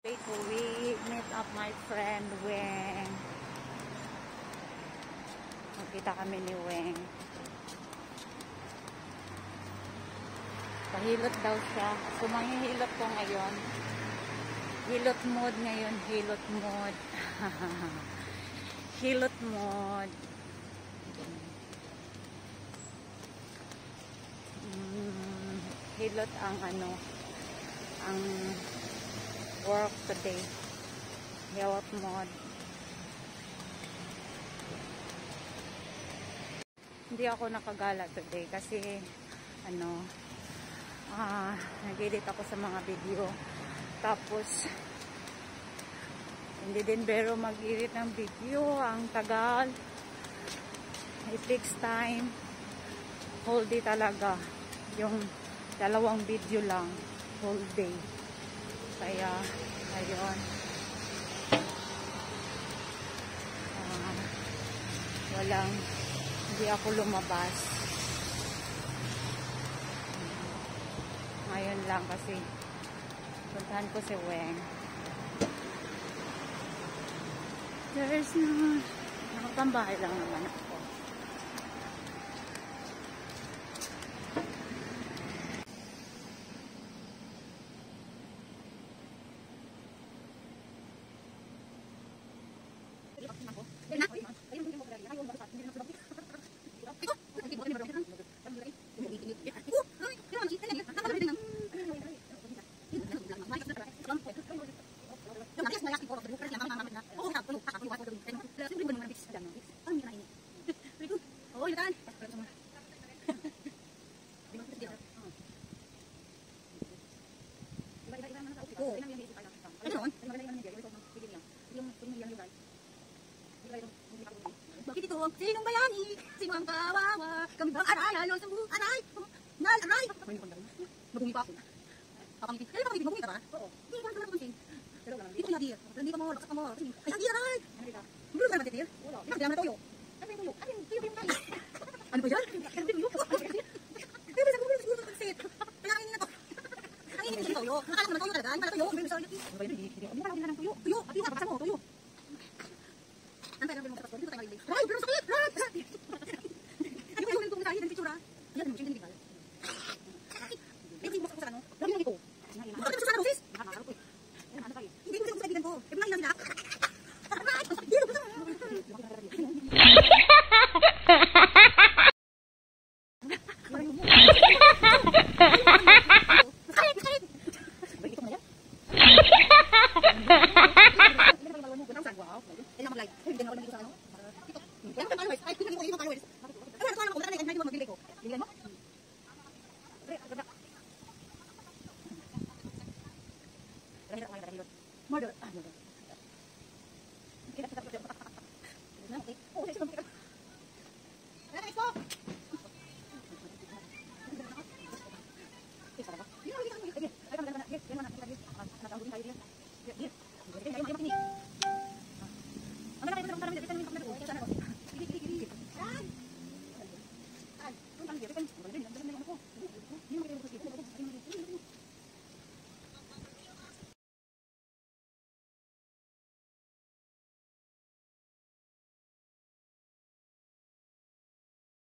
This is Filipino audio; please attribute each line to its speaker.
Speaker 1: We meet up my friend Weng. Magkita kami ni Weng. Pahilot daw siya. So manghihilot ko ngayon. Hilot mode ngayon. Hilot mode. Hilot mode. Hilot ang ang work today. Hilot mode. Hindi ako nakagala today kasi nag-edit ako sa mga video. Tapos hindi din bero mag-edit ng video. Ang tagal. It takes time. Whole day talaga. Yung dalawang video lang. Whole day. Kaya, ayun. Hindi ako lumabas. Ngayon lang kasi puntahan ko si Weng. There's no... Nakatambahay lang naman ako.
Speaker 2: Bakit ito? Sinong bayani? Sino ang kawawa? Kami bang aray? Ano sa buong aray? Aray! Magumi pa ako. Kapangiti. Kaya kapangiti, magumi ka ba? Oo. Hindi ko naman pansin. Ito yung hadir. Hindi ka mo, baksak ka mo. Ay, hadir aray! Gulo ka naman titir? Wala. Hindi ka naman toyo. Ano yung toyo? Tuyo yung kain. Ano ba yan? Ano yung toyo? Pero sa gulo, siguro magsit. Kaya ang na to. Ang init yung toyo. Nakala naman toyo talaga. Ano pala toyo? Ano ba yung hindi? Hindi pala ako ng toyo. Toyo! At yung kapaksa mo, toyo. Ang pera mo sa pastor, dito tayo maligay. Ay, pero sakit! Ano kayo nito sa akin, ang picture yan mo, hindi ba? Hindi mo sa ano? Lagi mo ito. Bakit sa ano, sis? Hindi ko sa kaibigan ko. Eh, mga sila. Murder.